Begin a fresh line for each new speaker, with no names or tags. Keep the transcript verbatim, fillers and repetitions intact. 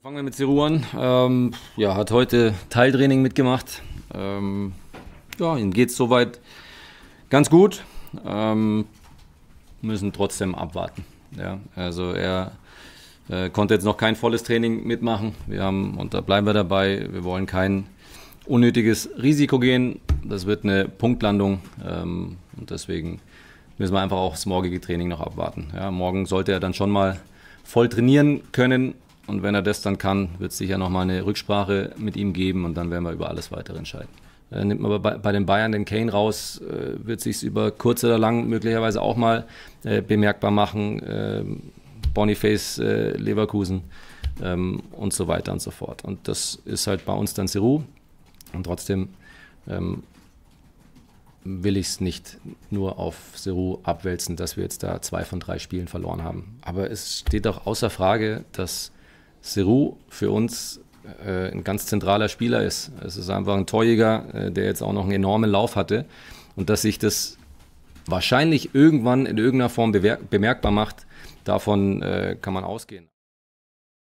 Fangen wir mit Serhou an. Ähm, ja, hat heute Teiltraining mitgemacht. Ähm, ja, ihm geht es soweit ganz gut. Ähm, müssen trotzdem abwarten. Ja, also er äh, konnte jetzt noch kein volles Training mitmachen. Wir haben, und da bleiben wir dabei, wir wollen kein unnötiges Risiko gehen. Das wird eine Punktlandung ähm, und deswegen müssen wir einfach auch das morgige Training noch abwarten. Ja, morgen sollte er dann schon mal voll trainieren können. Und wenn er das dann kann, wird es sicher nochmal eine Rücksprache mit ihm geben und dann werden wir über alles weitere entscheiden. Äh, nimmt man bei, bei den Bayern den Kane raus, äh, wird sich über kurz oder lang möglicherweise auch mal äh, bemerkbar machen. Äh, Boniface, äh, Leverkusen ähm, und so weiter und so fort. Und das ist halt bei uns dann Serhou. Und trotzdem ähm, will ich es nicht nur auf Serhou abwälzen, dass wir jetzt da zwei von drei Spielen verloren haben. Aber es steht auch außer Frage, dass Serhou für uns äh, ein ganz zentraler Spieler ist. Es ist einfach ein Torjäger, äh, der jetzt auch noch einen enormen Lauf hatte. Und dass sich das wahrscheinlich irgendwann in irgendeiner Form bemerkbar macht, davon äh, kann man ausgehen.